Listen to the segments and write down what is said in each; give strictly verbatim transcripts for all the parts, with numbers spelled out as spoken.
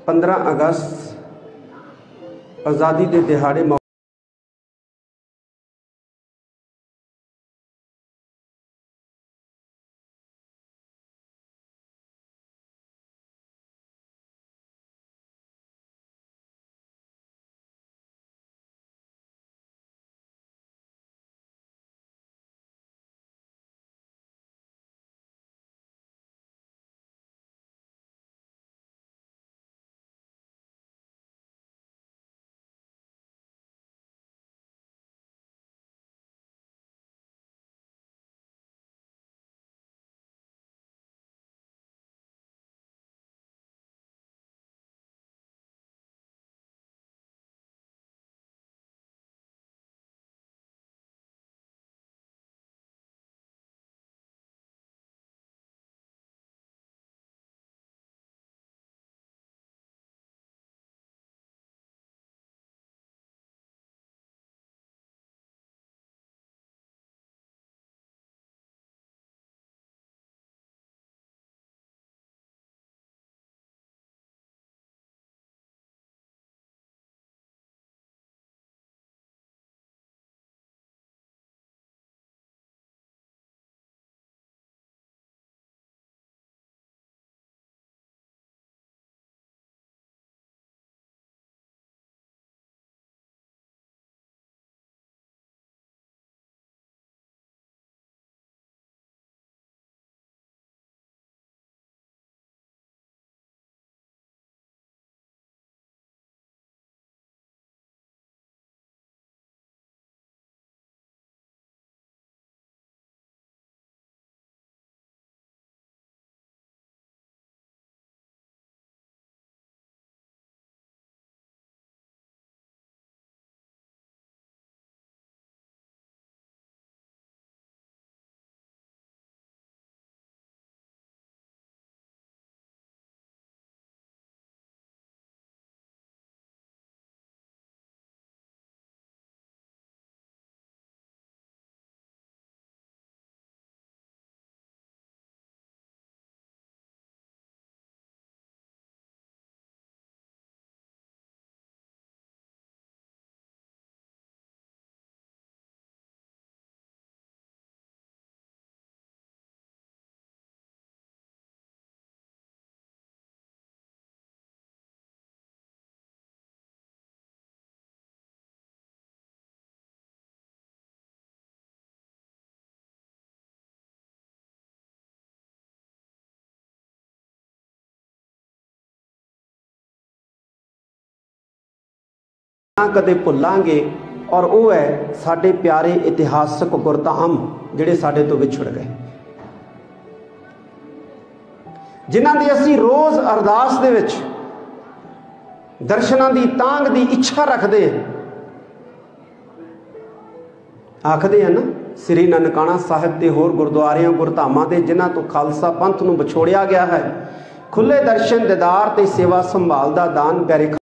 पंद्रह अगस्त आज़ादी के दिहाड़े मौ कदे भुलांगे और वो है साडे प्यारे इतिहासक गुरधाम जिहड़े साडे तो विछड़ गए, जिन्हां दी असीं रोज़ अरदास दे विच दर्शनां दी तांग दी इच्छा रखते हैं। आखदे हैं ना, श्री ननकाना साहिब ते होर गुरुद्वारियां गुरधामां दे जिन्हां तो खालसा पंथ नूं विछोड़िया गया है, खुले दर्शन दीदार ते सेवा संभाल दा दान प्यारे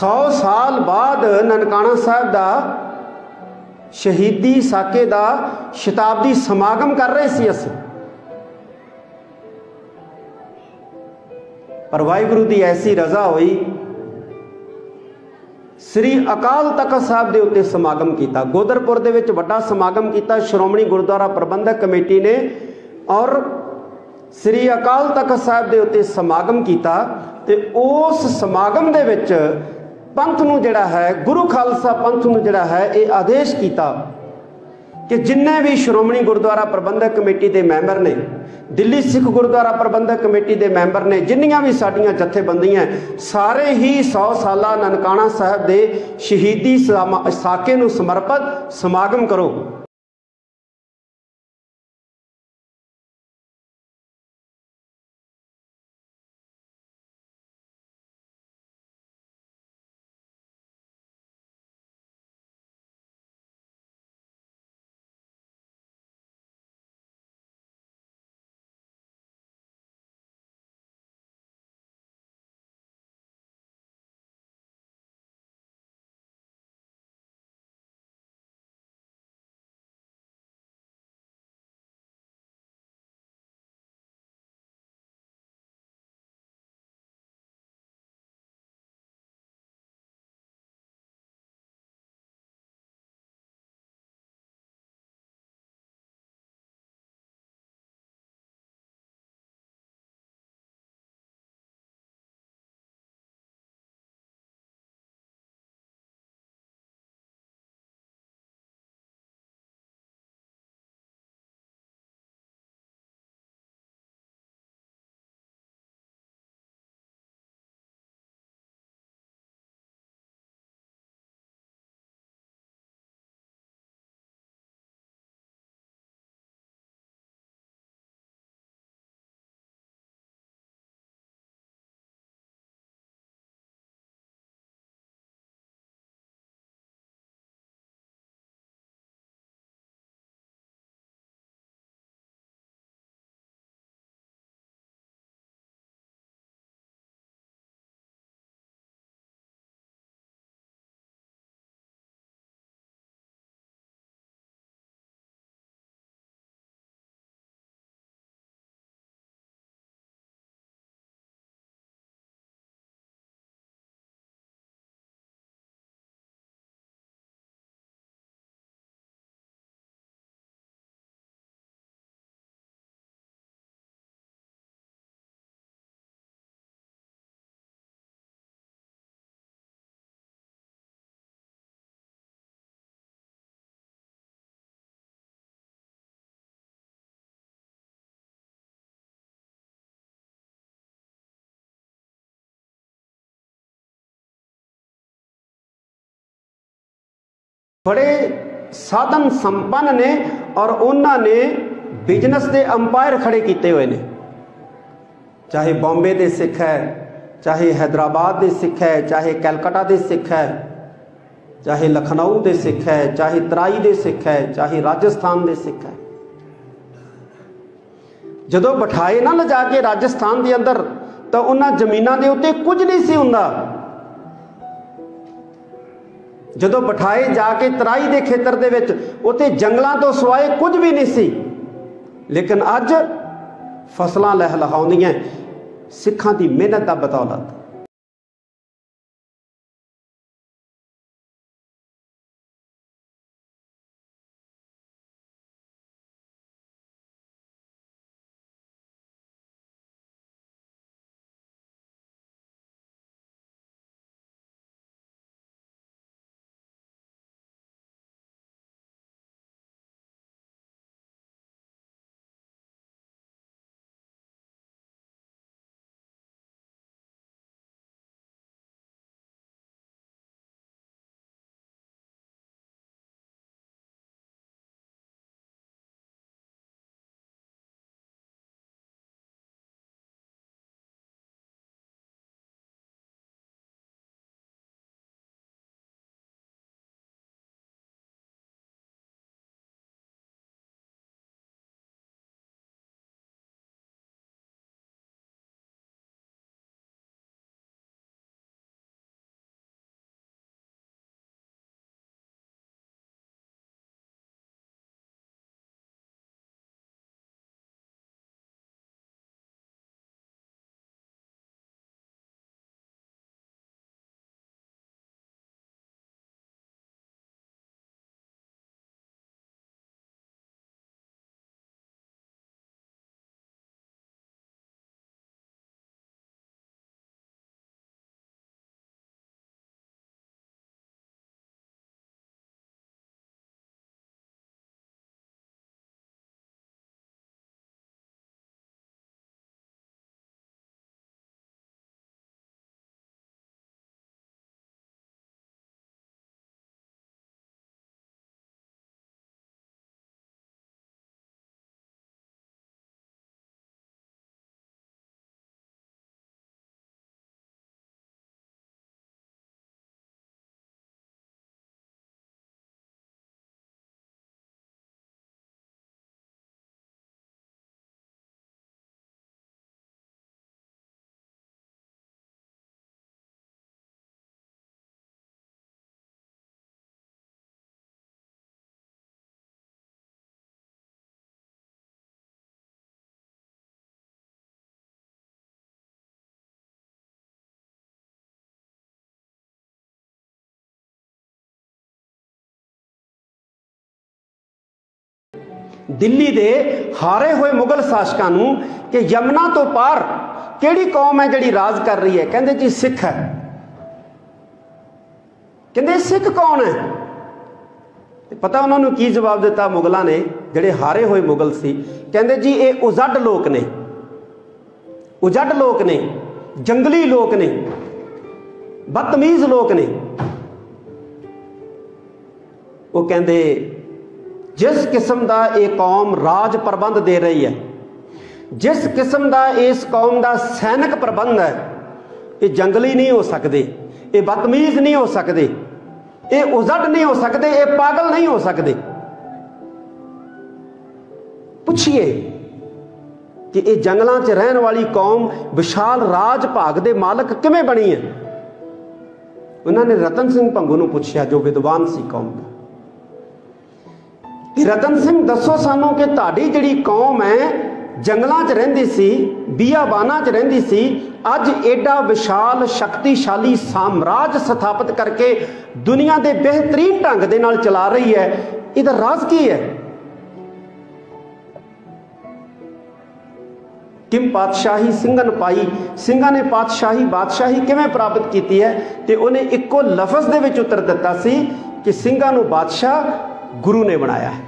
सौ साल बाद ननकाना साहब का शहीदी साके का शताब्दी समागम कर रहे सी असीं, पर वाहिगुरू की ऐसी रजा हुई, श्री अकाल तख्त साहब के उत्ते समागम किया। गोदरपुर दे विच वड्डा समागम किया श्रोमणी गुरुद्वारा प्रबंधक कमेटी ने, और श्री अकाल तख्त साहब के उत्ते समागम किया। ते उस समागम दे विच पंथ नूं जिहड़ा है, गुरु खालसा पंथ नूं जिहड़ा है, ये आदेश किया कि जिन्ने भी श्रोमणी गुरुद्वारा प्रबंधक कमेटी के मैंबर ने, दिल्ली सिख गुरुद्वारा प्रबंधक कमेटी के मैंबर ने, जिन्नियां भी साडियां जथेबंदियां, सारे ही सौ साला ननकाना साहब के शहीदी साके नूं समर्पित समागम करो। बड़े साधन संपन्न ने और उन्होंने बिजनेस के अंपायर खड़े किए हुए ने, चाहे बॉम्बे के सिख है, चाहे हैदराबाद के सिख है, चाहे कैलकटा के सिख है, चाहे लखनऊ के सिख है, चाहे तराई के सिख है, चाहे राजस्थान के सिख है। जदों बिठाए ना लिजा के राजस्थान के अंदर, तो उन्होंने जमीनों के उत्ते कुछ नहीं सी हुंदा। जदों बिठाए जाके तराई के खेतर दे विच, उत्ते जंगलों तो सिवाए कुछ भी नहीं सी, लेकिन अज फसलां लहलहाउंदियां सिखां दी मेहनत दा बदौलत। दिल्ली दे हारे हुए मुगल शासकों नूं कि यमुना तो पार किहड़ी कौम है जिहड़ी राज कर रही है। कहंदे जी सिख है। कहंदे सिख कौन है? पता उन्होंने की जवाब दिता मुगलों ने, जिहड़े हारे हुए मुगल सी। कहंदे जी ये उजड़ लोग ने, उजड़ लोग ने, जंगली लोग ने, बदतमीज लोग ने। वो कहंदे जिस किस्म का यह कौम राज प्रबंध दे रही है, जिस किस्म का इस कौम का सैनिक प्रबंध है, ये जंगली नहीं हो सकते, ये बदतमीज नहीं हो सकते, ये उजड़ नहीं हो सकते, ये पागल नहीं हो सकते। पूछिए कि ये जंगलों च रहने वाली कौम विशाल राज भाग दे मालक किवें बनी है? उन्होंने रतन सिंह भंगू नूं पूछया, जो विद्वान सी कौम का, कि रतन सिंह दसो सानू कि तुहाडी जिहड़ी कौम है जंगलों च रहिंदी सी, बियाबानां च रहिंदी सी, अज एडा विशाल शक्तिशाली साम्राज्य स्थापित करके दुनिया के बेहतरीन ढंग दे नाल चला रही है, इहदा राज की है? किम पातशाही ਸਿੰਘਨ पाई, ਸਿੰਘਾਂ ने पातशाही बादशाही किवें प्राप्त की है? तो उन्हें इक्को लफज दे विच उत्तर दिता सी कि ਸਿੰਘਾਂ ਨੂੰ बादशाह गुरु ने बनाया है,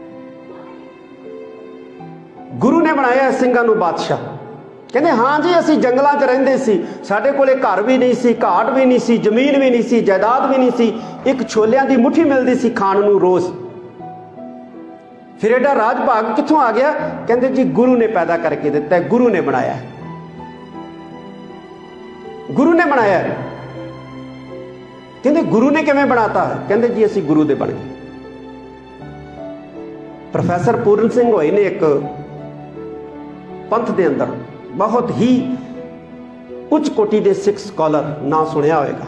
गुरु ने बनाया है ਸਿੰਘਾਂ ਨੂੰ बादशाह। कहते हाँ जी असी जंगलों च रहिंदे सी, साडे कोले घर भी नहीं सी, घाट भी नहीं सी, जमीन भी नहीं सी, जायदाद भी नहीं सी, एक छोलियां दी मुट्ठी मिलती सी खाण नूं रोज़। फिर एडा राज भाग कित्थों आ गया? कहते जी गुरु ने पैदा करके दिता है, गुरु ने बनाया है, गुरु ने बनाया है। कहते गुरु ने किवें बनाता? कहते जी असी गुरु दे बन गए। प्रोफैसर पूरन सिंह होए ने एक पंथ दे अंदर बहुत ही उच्च कोटि के सिख स्कॉलर, ना सुनिया होएगा।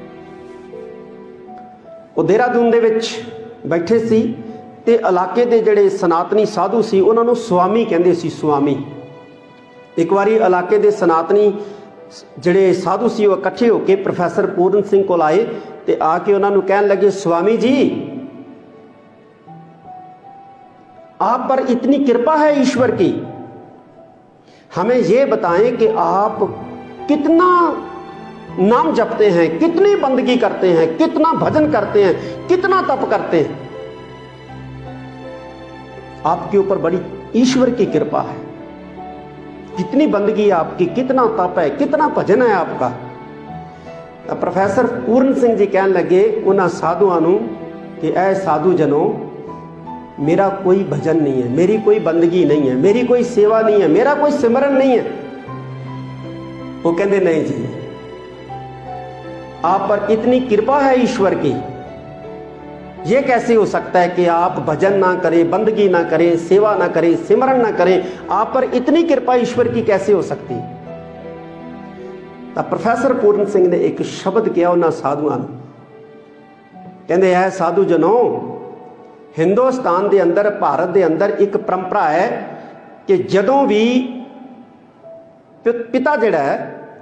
वो देहरादून दे विच बैठे सी ते इलाके दे जिहड़े सनातनी साधु सी उन्हां नूं स्वामी कहंदे सी, स्वामी। एक बारी इलाके दे सनातनी जिहड़े साधु सी वो इकट्ठे होकर प्रोफैसर पूरन सिंह कोल आए ते आके उन्हां नूं कहण लगे, स्वामी जी आप पर इतनी कृपा है ईश्वर की, हमें ये बताएं कि आप कितना नाम जपते हैं, कितनी बंदगी करते हैं, कितना भजन करते हैं, कितना तप करते हैं? आपके ऊपर बड़ी ईश्वर की कृपा है, कितनी बंदगी है आपकी, कितना तप है, कितना भजन है आपका। तो प्रोफैसर पूरन सिंह जी कहने लगे उन्होंने साधुओं नूं कि ऐ साधु जनों, मेरा कोई भजन नहीं है, मेरी कोई बंदगी नहीं है, मेरी कोई सेवा नहीं है, मेरा कोई सिमरन नहीं है। वो कहते नहीं जी, आप पर इतनी कृपा है ईश्वर की, ये कैसे हो सकता है कि आप भजन ना करें, बंदगी ना करें, सेवा ना करें, सिमरन ना करें? आप पर इतनी कृपा ईश्वर की कैसे हो सकती? तो प्रोफैसर पूरन सिंह ने एक शब्द किया उन्होंने साधुओं, कहते है साधु जनों, हिंदुस्तान के अंदर, भारत के अंदर एक परंपरा है कि जदों भी पिता जिहड़ा है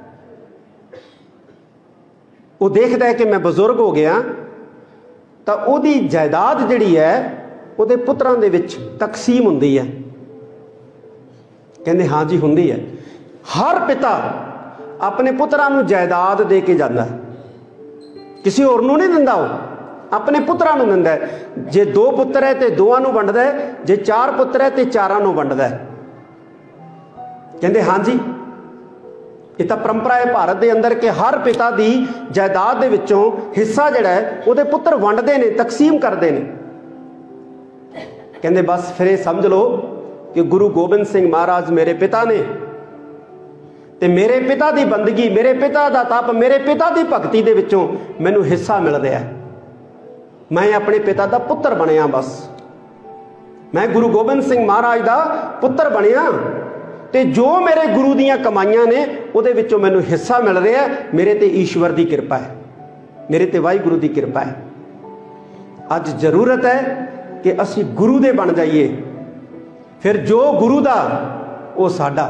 वो देखता है कि मैं बजुर्ग हो गया, तो उहदी जायदाद जिहड़ी है उहदे पुत्रां दे विच तकसीम हुंदी है। कहंदे हाँ जी हुंदी है। हर पिता अपने पुत्रां नूं जायदाद दे के जांदा है, किसी होर नूं नहीं दिंदा, वो अपने पुत्रां नूं दिंदा है। जे दो पुत्र है तो दोवां नूं वंडदा है, जे चार पुत्र है तो चारां नूं वंडदा है। कहंदे हाँ जी ये तो परंपरा है भारत के अंदर कि हर पिता की जायदाद दे विचों हिस्सा जिहड़ा है उहदे पुत्र वंडदे ने, तकसीम करदे ने। कहंदे बस फिर समझ लो कि गुरु गोबिंद सिंह महाराज मेरे पिता ने, ते मेरे पिता की बंदगी, मेरे पिता का तप, मेरे पिता की भगती दे विचों मैनूं हिस्सा मिल रहा है। मैं अपने पिता का पुत्र बनिया, बस मैं गुरु गोबिंद सिंह महाराज का पुत्र बनिया, ते जो मेरे गुरु दियां कमाइयां ने उहदे विचों मैनूं हिस्सा मिल रहा है। मेरे ते ईश्वर की कृपा है, मेरे ते वाहिगुरू की कृपा है। अज जरूरत है कि असी गुरु दे बन जाइए, फिर जो गुरु दा वो साडा।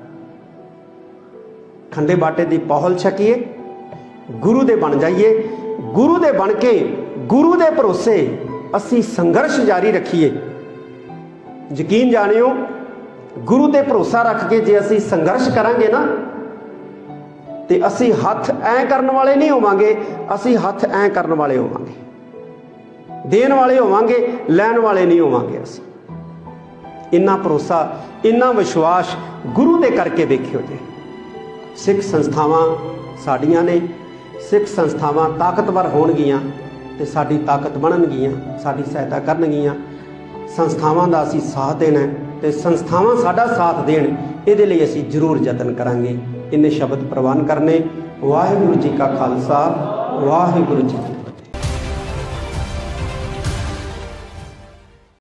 खंडे बाटे की पौहल छकीए, गुरु दे बन जाइए, गुरु दे बन के गुरु दे भरोसे असी संघर्ष जारी रखिए। यकीन जानियो गुरु ते भरोसा रख के जे असी संघर्ष करांगे ना तो असी हथ ऐ करने वाले नहीं होवांगे, असी हथ ऐ करने वाले होवांगे, देन वाले होवांगे, लैन वाले नहीं होवांगे। असी इन्ना भरोसा इन्ना विश्वास गुरु दे करके देखियो जे। सिख संस्थावां साडियां ने, सिख संस्थावां ताकतवर होणगियां ते साडी ताकत बनणगियां, साडी सहायता करनगियां। संस्थावां दा असी साथ देना ते संस्थावां साडा साथ देण, इहदे लई असी जरूर यतन करांगे। इन्ने शब्द प्रवान करने। वाहिगुरू जी का खालसा, वाहिगुरू जी की